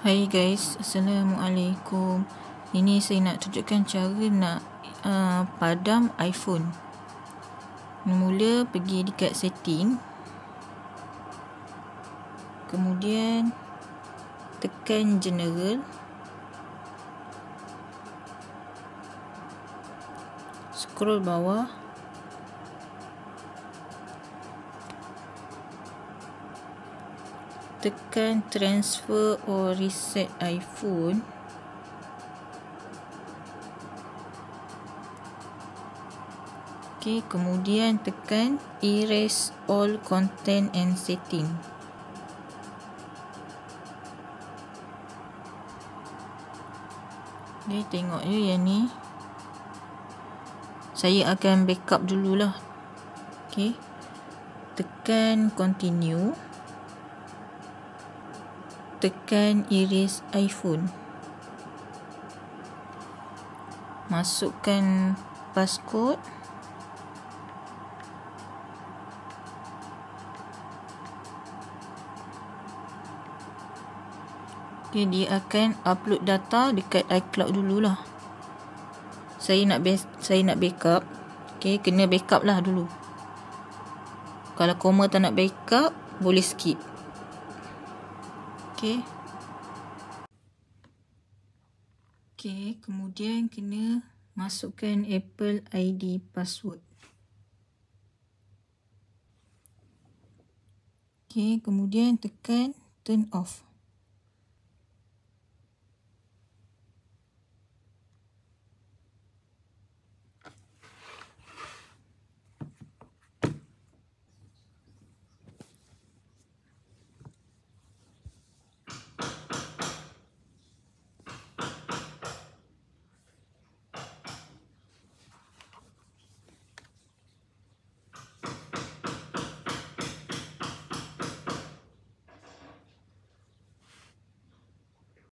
Hai guys, Assalamualaikum. Ini saya nak tunjukkan cara nak padam iPhone. Mula pergi dekat setting. Kemudian tekan general. Scroll bawah. Tekan transfer or reset iPhone. Kemudian tekan erase all content and setting. Tengok je yang ni. Saya akan backup dululah. Tekan continue. Tekan erase iPhone. Masukkan passcode. Dia akan upload data dekat iCloud dululah. Saya nak backup. Kena backup lah dulu. Kalau koma tak nak backup, boleh skip. Kemudian kena masukkan Apple ID password. Kemudian tekan turn off.